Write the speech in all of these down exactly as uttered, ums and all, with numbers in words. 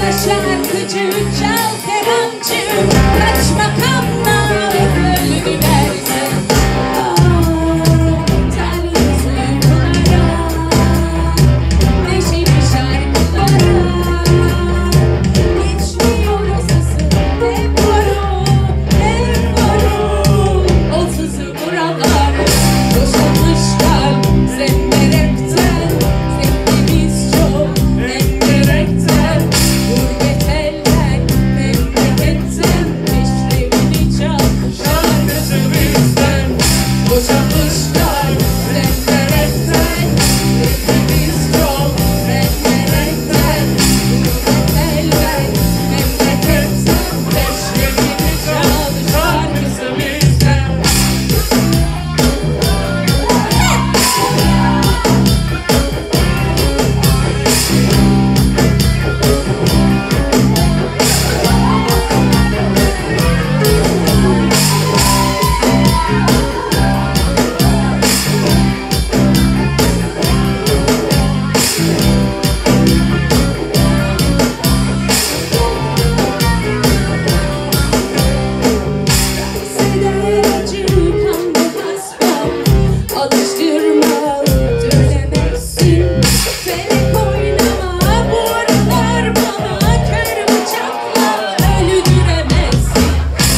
şarkıcı, çal kemancı, kaç makamla öldüler sen. Terli uykulara, neşeli şarkılara, geçmiyor asası temporu, temporu. Olsuzu buralar, boşalmış kalp zemberekten, sevgimiz çok enterekten. Gurbet eller memleketten, peşrevini çal şarkısı bizden. Boşalmış kalp zemberekten, sevgimiz çok enterekten. Gurbet eller memleketten, peşrevini çal şarkısı bizden. Acı kandı hasbam, alıştırma dönemezsin. Felek oynama, bu aralar bana kör bıçakla öldüremezsin.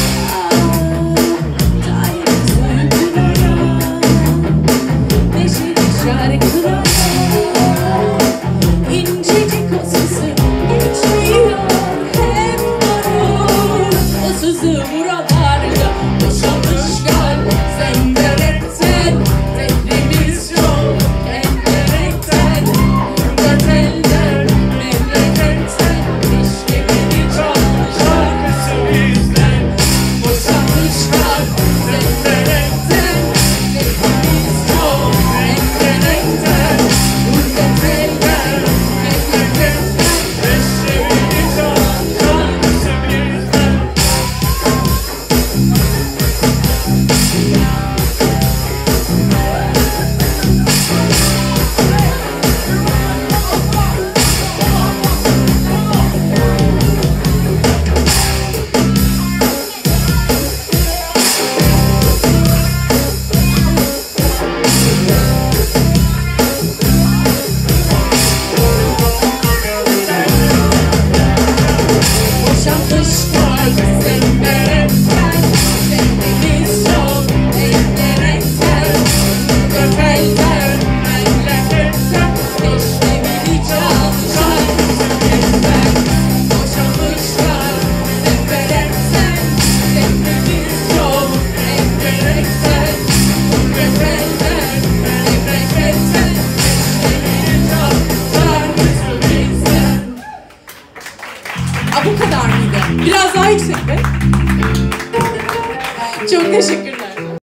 Dairesiz uykulara, neşeli şarkılara, incecik o sızı geçmiyor hem durur. O sızı buralarda boşalmış kalp zemberekten, tehrimiz yok enterekten. Gurbet eller memleketten, peşrevini çal şarkısı bizden. Boşalmış kalp zemberekten, tehrimiz yok enterekten. Gurbet eller memleketten, peşrevini çal şarkısı bizden. Boşalmış kalp zemberekten, sevgimiz çok enterekten. Gurbet eller memleketten, peşrevini çal şarkısı bizden. Boşalmış kalp zemberekten, sevgimiz çok enterekten. Gurbet eller memleketten, peşrevini çal şarkısı bizden. Aa, bu kadar mıydı? Biraz daha yüksek be. Çok teşekkür